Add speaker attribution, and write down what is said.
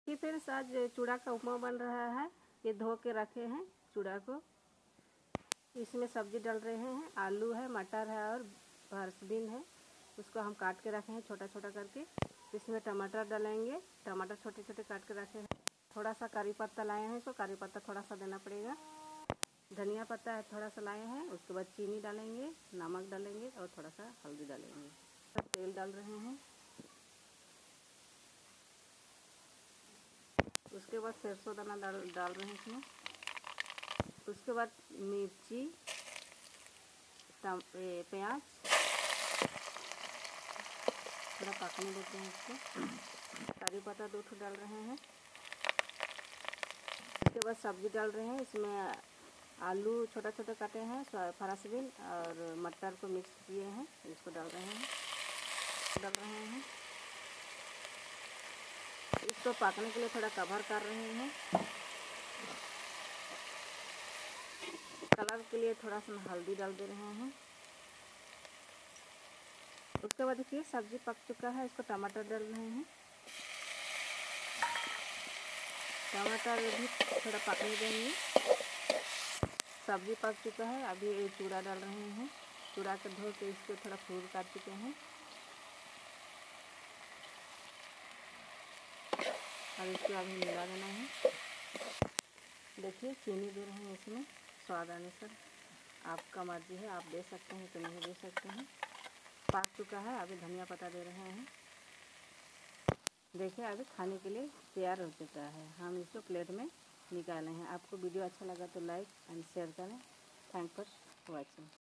Speaker 1: कि फिर आज चूड़ा का उपमा बन रहा है। ये धो के रखे हैं चूड़ा को। इसमें सब्जी डाल रहे हैं, आलू है, मटर है और फरसबीन है। उसको हम काट के रखे हैं छोटा छोटा करके। इसमें टमाटर डालेंगे, टमाटर छोटे छोटे काट के रखे हैं। थोड़ा सा करी पत्ता लाए हैं, इसको करी पत्ता थोड़ा सा देना पड़ेगा। धनिया पत्ता है थोड़ा सा लाए हैं। उसके बाद चीनी डालेंगे, नमक डालेंगे और थोड़ा सा हल्दी डालेंगे। तेल डाल रहे हैं। उसके बाद सरसों दाना डाल रहे हैं इसमें। उसके बाद मिर्ची, प्याज थोड़ा पकने देते हैं इसको। करी पत्ता 2 डाल रहे हैं। उसके बाद सब्जी डाल रहे हैं। इसमें आलू छोटा छोटा काटे हैं, फरसबीन और मटर को मिक्स किए हैं, इसको डाल रहे हैं। इसको पकने के लिए थोड़ा कवर कर रहे हैं। कलर के लिए थोड़ा सा हल्दी डाल दे रहे हैं। उसके बाद देखिए सब्जी पक चुका है। इसको टमाटर डाल रहे हैं। टमाटर भी थोड़ा पकने देंगे। सब्जी पक चुका है। अभी ये चूड़ा डाल रहे हैं। चूड़ा को धो के इसको थोड़ा फूल काट चुके हैं और इसको अभी मिला देना है। देखिए चीनी दे रहे हैं इसमें स्वाद अनुसार। आपका मर्जी है, आप दे सकते हैं तो नहीं दे सकते हैं। पक चुका है। अभी धनिया पत्ता दे रहे हैं। देखिए अभी खाने के लिए तैयार हो चुका है। हम इसको प्लेट में निकाले हैं। आपको वीडियो अच्छा लगा तो लाइक एंड शेयर करें। Thank for watching.